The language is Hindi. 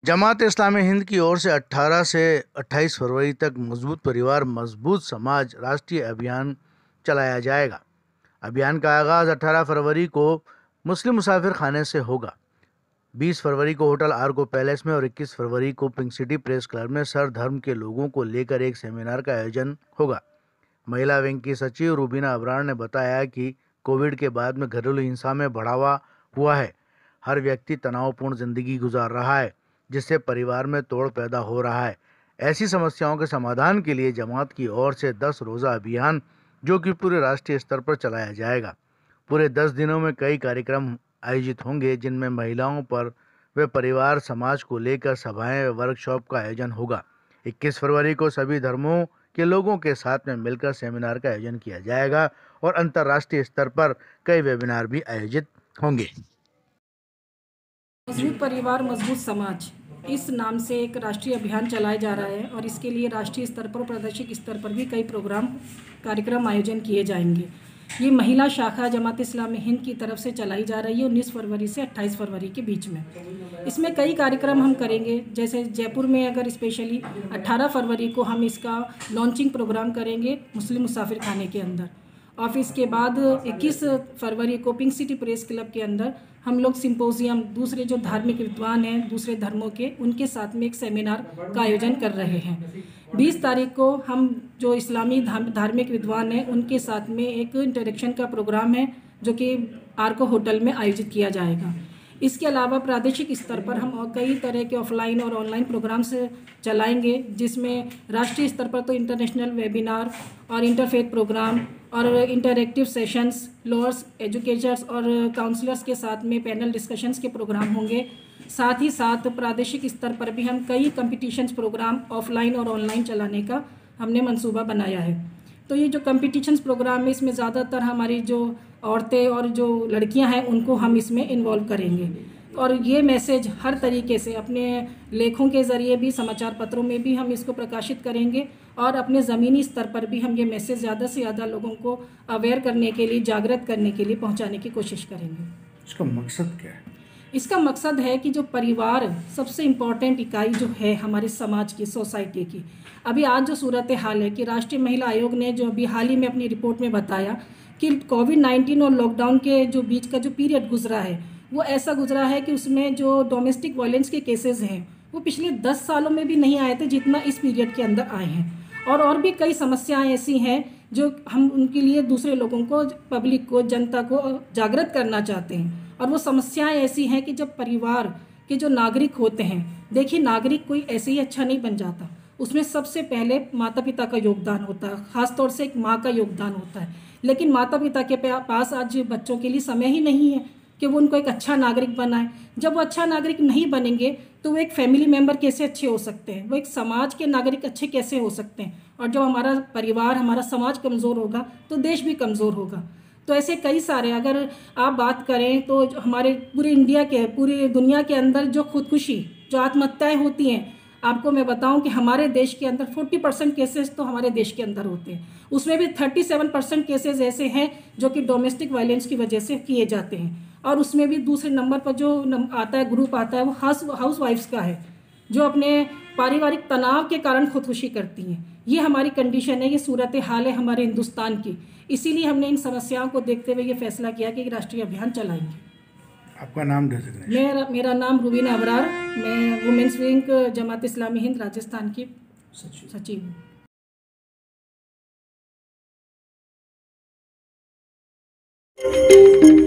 जमात इस्लामी हिंद की ओर से 18 से 28 फरवरी तक मजबूत परिवार मजबूत समाज राष्ट्रीय अभियान चलाया जाएगा। अभियान का आगाज 18 फरवरी को मुस्लिम मुसाफिर खाने से होगा। 20 फरवरी को होटल आर्को पैलेस में और 21 फरवरी को पिंक सिटी प्रेस क्लब में सर्वधर्म के लोगों को लेकर एक सेमिनार का आयोजन होगा। महिला विंग की सचिव रूबीना अबरार ने बताया कि कोविड के बाद में घरेलू हिंसा में बढ़ावा हुआ है। हर व्यक्ति तनावपूर्ण जिंदगी गुजार रहा है, जिससे परिवार में तोड़ पैदा हो रहा है। ऐसी समस्याओं के समाधान के लिए जमात की ओर से 10 रोज़ा अभियान जो कि पूरे राष्ट्रीय स्तर पर चलाया जाएगा। पूरे 10 दिनों में कई कार्यक्रम आयोजित होंगे, जिनमें महिलाओं पर व परिवार समाज को लेकर सभाएं व वर्कशॉप का आयोजन होगा। 21 फरवरी को सभी धर्मों के लोगों के साथ में मिलकर सेमिनार का आयोजन किया जाएगा और अंतर्राष्ट्रीय स्तर पर कई वेबिनार भी आयोजित होंगे। मजबूत परिवार मजबूत समाज इस नाम से एक राष्ट्रीय अभियान चलाया जा रहा है और इसके लिए राष्ट्रीय स्तर पर प्रादेशिक स्तर पर भी कई कार्यक्रम आयोजन किए जाएंगे। ये महिला शाखा जमात इस्लामी हिंद की तरफ से चलाई जा रही है 19 फरवरी से 28 फरवरी के बीच में। इसमें कई कार्यक्रम हम करेंगे, जैसे जयपुर में अगर स्पेशली 18 फरवरी को हम इसका लॉन्चिंग प्रोग्राम करेंगे मुस्लिम मुसाफिर खाने के अंदर, और फिर इसके बाद 21 फरवरी को पिंक सिटी प्रेस क्लब के अंदर हम लोग सिंपोजियम दूसरे जो धार्मिक विद्वान हैं दूसरे धर्मों के उनके साथ में एक सेमिनार का आयोजन कर रहे हैं। 20 तारीख को हम जो इस्लामी धार्मिक विद्वान हैं उनके साथ में एक इंटरेक्शन का प्रोग्राम है जो कि आर्को होटल में आयोजित किया जाएगा। इसके अलावा प्रादेशिक स्तर पर हम कई तरह के ऑफलाइन और ऑनलाइन प्रोग्राम्स चलाएंगे, जिसमें राष्ट्रीय स्तर पर तो इंटरनेशनल वेबिनार और इंटरफेथ प्रोग्राम और इंटरैक्टिव सेशंस, लॉयर्स, एजुकेटर्स और काउंसलर्स के साथ में पैनल डिस्कशंस के प्रोग्राम होंगे। साथ ही साथ प्रादेशिक स्तर पर भी हम कई कंपटीशंस प्रोग्राम ऑफलाइन और ऑनलाइन चलाने का हमने मंसूबा बनाया है। तो ये जो कंपटीशंस प्रोग्राम है इसमें ज़्यादातर हमारी जो औरतें और जो लड़कियां हैं उनको हम इसमें इन्वॉल्व करेंगे और ये मैसेज हर तरीके से अपने लेखों के ज़रिए भी, समाचार पत्रों में भी हम इसको प्रकाशित करेंगे और अपने ज़मीनी स्तर पर भी हम ये मैसेज ज़्यादा से ज़्यादा लोगों को अवेयर करने के लिए, जागृत करने के लिए पहुंचाने की कोशिश करेंगे। इसका मकसद क्या है? इसका मकसद है कि जो परिवार सबसे इम्पॉर्टेंट इकाई जो है हमारे समाज की, सोसाइटी की, अभी आज जो सूरत हाल है कि राष्ट्रीय महिला आयोग ने जो अभी हाल ही में अपनी रिपोर्ट में बताया कि कोविड-19 और लॉकडाउन के जो बीच का जो पीरियड गुजरा है वो ऐसा गुजरा है कि उसमें जो डोमेस्टिक वायलेंस के केसेस हैं वो पिछले 10 सालों में भी नहीं आए थे जितना इस पीरियड के अंदर आए हैं। और भी कई समस्याएं ऐसी हैं जो हम उनके लिए दूसरे लोगों को, पब्लिक को, जनता को जागृत करना चाहते हैं। और वो समस्याएं ऐसी हैं कि जब परिवार के जो नागरिक होते हैं, देखिए नागरिक कोई ऐसे ही अच्छा नहीं बन जाता, उसमें सबसे पहले माता पिता का योगदान होता है, ख़ासतौर से एक माँ का योगदान होता है। लेकिन माता पिता के पास आज बच्चों के लिए समय ही नहीं है कि वो उनको एक अच्छा नागरिक बनाए। जब वो अच्छा नागरिक नहीं बनेंगे तो वो एक फैमिली मेम्बर कैसे अच्छे हो सकते हैं, वो एक समाज के नागरिक अच्छे कैसे हो सकते हैं। और जब हमारा परिवार, हमारा समाज कमज़ोर होगा तो देश भी कमज़ोर होगा। तो ऐसे कई सारे, अगर आप बात करें तो हमारे पूरे इंडिया के, पूरी दुनिया के अंदर जो खुदकुशी, जो आत्महत्याएँ होती हैं, आपको मैं बताऊं कि हमारे देश के अंदर 40% केसेस तो हमारे देश के अंदर होते हैं। उसमें भी 37% केसेस ऐसे हैं जो कि डोमेस्टिक वायलेंस की वजह से किए जाते हैं। और उसमें भी दूसरे नंबर पर जो आता है, ग्रुप आता है, वो हाउस वाइफ्स का है जो अपने पारिवारिक तनाव के कारण खुदकुशी करती हैं। ये हमारी कंडीशन है, ये सूरत हाल है हमारे हिंदुस्तान की। इसीलिए हमने इन समस्याओं को देखते हुए ये फैसला किया कि राष्ट्रीय अभियान चलाएंगे। आपका नाम डेजिग्नेशन? मेरा नाम रूबीना अबरार, मैं वुमेन्स विंग जमात इस्लामी हिंद राजस्थान की सचिव हूँ।